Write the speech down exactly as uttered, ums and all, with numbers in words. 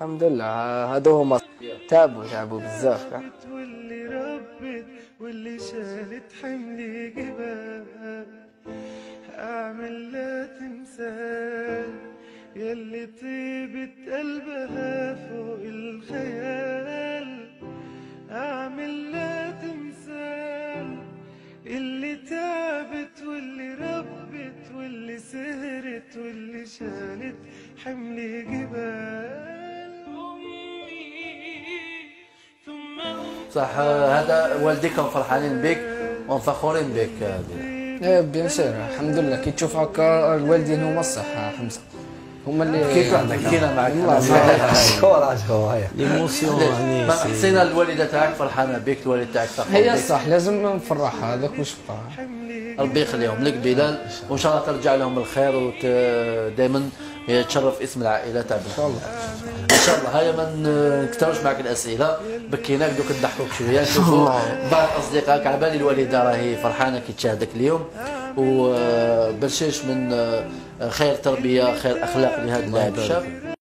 الحمد لله. هادو هما تعبوا تعبوا بزاف كاع. واللي ربت واللي شالت حملي جبال، اعمل لا تمثال يلي طيبة قلبها فوق الخيال، اعمل لا تمثال اللي تعبت واللي ربت واللي سهرت واللي شالت حملي جبال. صح. هذا والديكم فرحانين بك ومفخورين بك. ايه بيان سير الحمد لله. كي تشوف هكا الوالدين هما الصح حمزه، هما اللي كيف حكينا معك شكرا شكرا. هي ليموسيون يعني حسينا الوالده تاعك فرحانه بك، الوالد تاعك فرحان هي الصح، لازم نفرحها. هذاك واش بقى. ربي يخليهم لك بلال، وان شاء الله ترجع لهم الخير ودائما تشرف اسم العائله تاعك ان شاء الله. ان شاء الله. هيا ما نكثروش معك الاسئله، بكيناك دوك نضحكوك شويه. نشوفوا بعض اصدقائك على بالي الوالده راهي فرحانه كي تشاهدك اليوم، وبرشيش من خير تربيه خير اخلاق لهذا اللاعب الشاب.